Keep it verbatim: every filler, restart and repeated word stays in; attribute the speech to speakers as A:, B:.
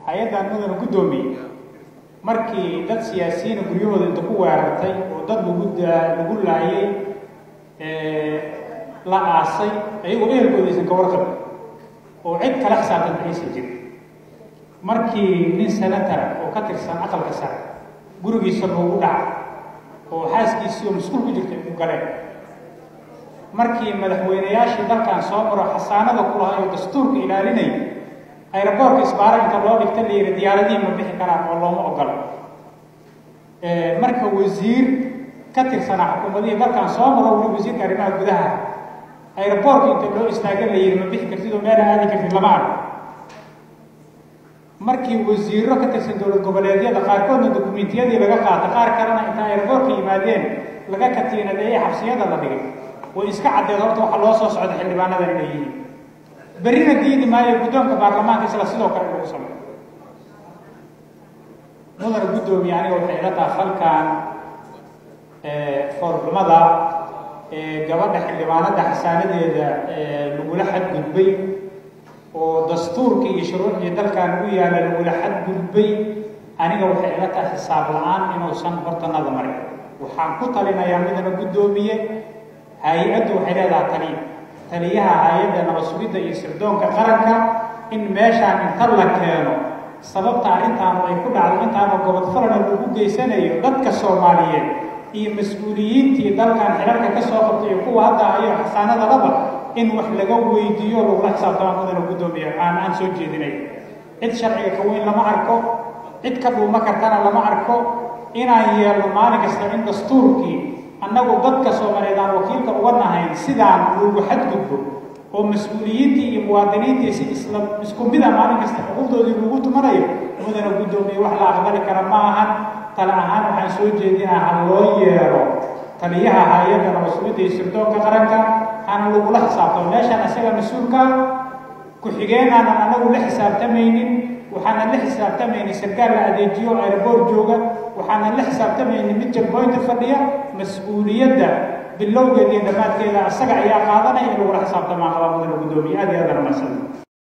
A: hay-addan mudana guddoomiye markii dad siyaasiyiin guryahooda inta ku weerartay oo dad lagu lagu laayay la aasay ayagoo ehelkoodaysan ka warqab oo cid kala xisaabtan aysan jirin markii nin senator oo ka tirsan aqalka sare gurigiisa loogu dhacay oo xaaskiisii oo mas'uul ku jirtay u galeen markii madaxweynayaashii dalkan soo maro xasaanada ku lahaa oo dastuurka ilaalinay aeroboortka isbaara inta loo dhigta la yidhi diyaaradihii ma bixi karaan oo looma ogola marka wasiir ka tirsanaa xukuumadihii dalkan soo maro weli wasiirka arrimaha gudaha aeroboortka inta loo istaaga la yidhi ma bixi kartid oo meel aadi kartid lama arko markii wasiiro ka tirsan dowlad goboleedyada qaarkoodna dukumentiyadii laga qaata qaar kalena inta aeroboortka yimaadeen laga katiinadeeyay xabsiyada la dhigay way iska caddeed horta waxa loo soo socda xildhibaanadan inay yihiin berrina diidi maayo guddoonka baarlamaanka isla sidoo kale lagu sameeyo mudana guddoomiye aniga waxay ila tahay falkan foorxumada gabadha xildhibaanada xasaanadeeda lagula xadgudbay oo dastuurka iyo shuruucdii dalkan ugu yaala lagula xadgudbay aniga waxay ila tahay xisaab la-aan inuusan hortanada marin waxaan ku talinayaa mudana guddoomiye hay-addu waxay leedahay taliya taliyaha hay-adda nabad sugidda iyo sirdoonka qaranka in meeshaan inta la keeno sababta arrintaanu ay ku dhacdo intaanu gobol falana lagu geysanayo dadka soomaaliyeed iyo mas-uuliyiintii dalkan xelalka ka soo qabtay iyo kuwa hadda ayo xasaanadalaba in wax laga weydiiyo lagula xisaabtama mudana guddoomiye aan aan soo jeedinay cid sharciga ka weyn lama arko cid ka dhuuma kartana lama arko inaan yeelno maalin kasta in dastuurkii annagu dadka soomaaliyeed aan wakiilka uga nahayn sidaan lagu xadgudbo oo mas-uuliyiintii iyo muwaadiniintii si isla isku mida maalin kasta xuquuqdoodii lagu tumanayo mudana guddoomiye wax la aqbali kara ma ahan tala ahaan waxaan soo jeedinaa ha loo yeero taliyaha hay-adda nabad sugidda iyo sirdoonka qaranka hana lagula xisaabtamo meeshaan isaga mas-uulka ku-xigeen aanan annagu la xisaabtamaynin waxaanan la xisaabtamaynin sarkaal la adeejiyo aeroboort jooga waxaanan la xisaabtamaynin mid jabooynta fadhiya mas-uuliyadda bilowgeeda iyo dhammaadkeeda asaga ayaa qaadanaya in lagula xisaabtamaa qabaa mudana guddoomiye aad iyo aad ana mahadsan